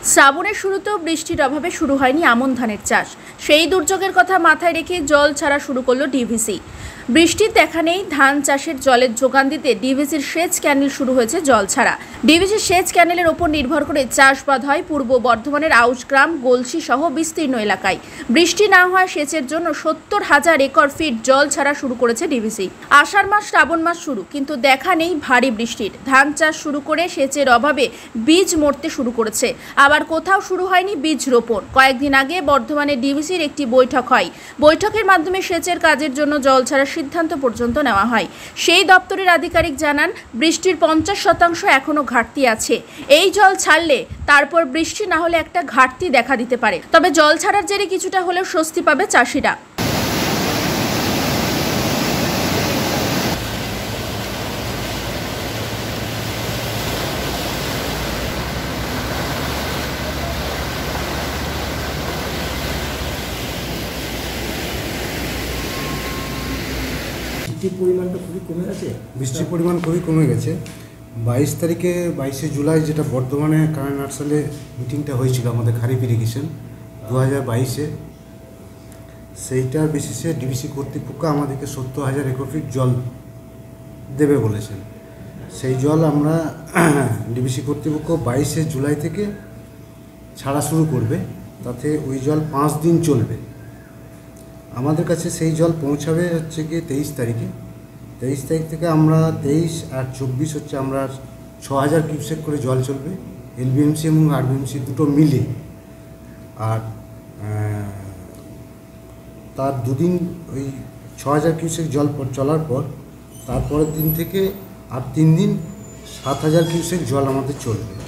শ্রাবণের শুরুতেও বৃষ্টির অভাবে শুরু হয়নি আমন ধানের চাষ। সেই দুর্যোগের কথা মাথায় রেখে জল ছাড়া শুরু করলো ডিভিসি। বৃষ্টির দেখা নেই, ধান চাষের জলের যোগান দিতে ডিভিসির সেচ ক্যানেল শুরু হয়েছে জল ছাড়া। ডিভিসির সেচ ক্যানেলের ওপর নির্ভর করে চাষাবাদ হয় পূর্ব বর্ধমানের আউশগ্রাম, গলসি সহ বিস্তীর্ণ এলাকায়। বৃষ্টি না হওয়া সেচের জন্য 70,000 একর ফিট জল ছাড়া শুরু করেছে ডিভিসি। আষাঢ় মাস, শ্রাবণ মাস শুরু, কিন্তু দেখা নেই ভারী বৃষ্টির। ধান চাষ শুরু করে সেচের অভাবে বীজ মরতে শুরু করেছে। আবার কোথাও শুরু হয়নি বীজ রোপণ। কয়েকদিন আগে বর্ধমানে ডিভিসির একটি বৈঠক হয়। বৈঠকের মাধ্যমে সেচের কাজের জন্য জল ছাড়ার সিদ্ধান্ত পর্যন্ত নেওয়া হয়। সেই দপ্তরের আধিকারিক জানান, বৃষ্টির 50% এখনো ঘাটতি আছে। এই জল ছাড়লে তারপর বৃষ্টি না হলে একটা ঘাটতি দেখা দিতে পারে। তবে জল ছাড়ার জেরে কিছুটা হলেও স্বস্তি পাবে চাষিরা। বৃষ্টির পরিমাণ খুবই কমে গেছে। 22 তারিখে 22শে জুলাই যেটা বর্ধমানে কারেন্ট আর্সালে মিটিংটা হয়েছিল আমাদের খারিফ ইরিগেশন 2022-এ, সেইটার বেসিসে ডিভিসি কর্তৃপক্ষ আমাদেরকে 70,000 একর ফিট জল দেবে বলেছেন। সেই জল আমরা ডিভিসি কর্তৃপক্ষ 22শে জুলাই থেকে ছাড়া শুরু করবে, তাতে ওই জল 5 দিন চলবে। আমাদের কাছে সেই জল পৌঁছাবে হচ্ছে গিয়ে 23 তারিখে। 23 তারিখ থেকে আমরা 23 আর 24 হচ্ছে আমরা 6,000 কিউসেক করে জল চলবে, এলবিএমসি এবং আরবিএমসি দুটো মিলে। আর তার দুদিন ওই 6,000 কিউসেক জল চলার পর তারপরের দিন থেকে আর 3 দিন 7,000 কিউসেক জল আমাদের চলবে।